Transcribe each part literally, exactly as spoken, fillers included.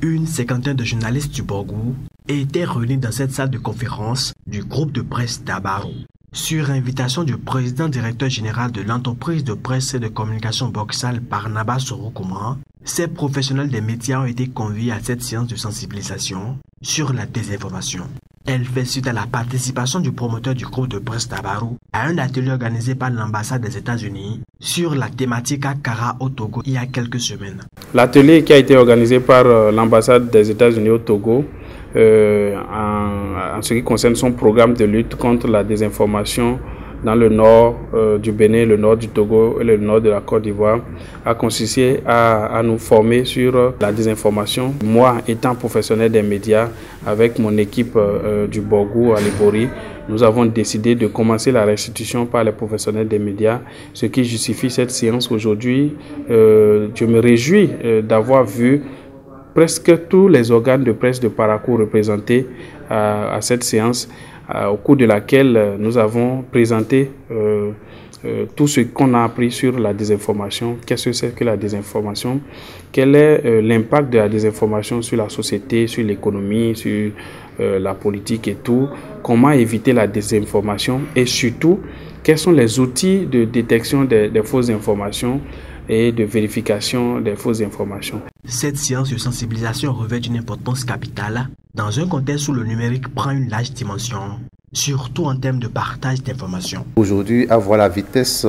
Une cinquantaine de journalistes du Borgou étaient réunis dans cette salle de conférence du groupe de presse Dabarou. Sur invitation du président directeur général de l'entreprise de presse et de communication Boxal, Barnaba Sorokouma, ces professionnels des médias ont été conviés à cette séance de sensibilisation sur la désinformation. Elle fait suite à la participation du promoteur du groupe de presse Dabarou à un atelier organisé par l'ambassade des États-Unis sur la thématique Akara au Togo il y a quelques semaines. L'atelier qui a été organisé par euh, l'ambassade des États-Unis au Togo euh, en, en ce qui concerne son programme de lutte contre la désinformation dans le nord euh, du Bénin, le nord du Togo et le nord de la Côte d'Ivoire, a consisté à, à nous former sur la désinformation. Moi, étant professionnel des médias, avec mon équipe euh, du Borgou à Libori, nous avons décidé de commencer la restitution par les professionnels des médias, ce qui justifie cette séance aujourd'hui. Euh, je me réjouis euh, d'avoir vu presque tous les organes de presse de Parakou représentés à, à cette séance, euh, au cours de laquelle euh, nous avons présenté euh, euh, tout ce qu'on a appris sur la désinformation. Qu'est-ce que c'est que la désinformation? Quel est euh, l'impact de la désinformation sur la société, sur l'économie, sur euh, la politique et tout? Comment éviter la désinformation? Et surtout, quels sont les outils de détection des, des fausses informations et de vérification des fausses informations? Cette séance de sensibilisation revêt une importance capitale dans un contexte où le numérique prend une large dimension, surtout en termes de partage d'informations. Aujourd'hui, à voir la vitesse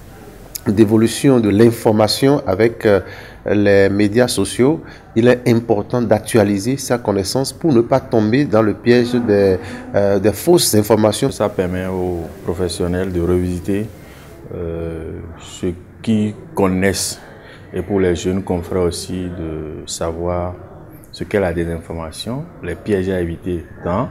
d'évolution de l'information avec les médias sociaux, il est important d'actualiser sa connaissance pour ne pas tomber dans le piège des, euh, des fausses informations. Ça permet aux professionnels de revisiter euh, ce qu'ils connaissent et pour les jeunes confrères aussi de savoir ce qu'est la désinformation, les pièges à éviter dans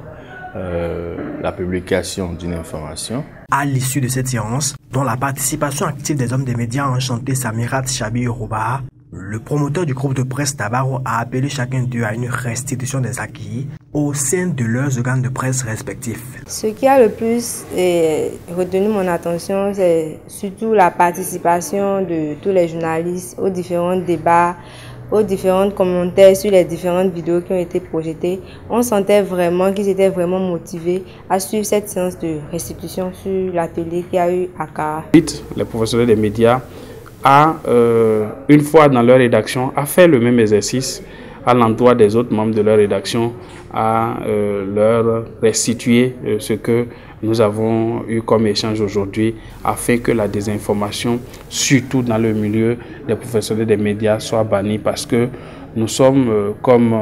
euh, la publication d'une information. À l'issue de cette séance, dont la participation active des hommes des médias a enchanté Samirat Chabi Yoruba, le promoteur du groupe de presse Dabarou a appelé chacun d'eux à une restitution des acquis au sein de leurs organes de presse respectifs. Ce qui a le plus eh, retenu mon attention, c'est surtout la participation de tous les journalistes aux différents débats, aux différents commentaires sur les différentes vidéos qui ont été projetées. On sentait vraiment qu'ils étaient vraiment motivés à suivre cette séance de restitution sur l'atelier qu'il y a eu à Akara. Les professionnels des médias a, euh, une fois dans leur rédaction, a fait le même exercice à l'endroit des autres membres de leur rédaction, à euh, leur restituer euh, ce que nous avons eu comme échange aujourd'hui, afin que la désinformation, surtout dans le milieu des professionnels des médias, soit bannie, parce que nous sommes euh, comme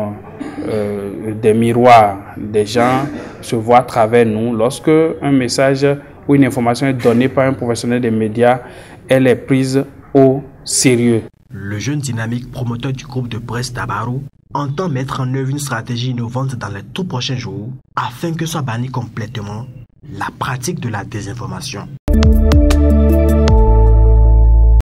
euh, des miroirs. Des gens se voient à travers nous. Lorsque un message ou une information est donnée par un professionnel des médias, elle est prise au sérieux. Le jeune dynamique promoteur du groupe de presse Dabarou entend mettre en œuvre une stratégie innovante dans les tout prochains jours afin que soit bannie complètement la pratique de la désinformation.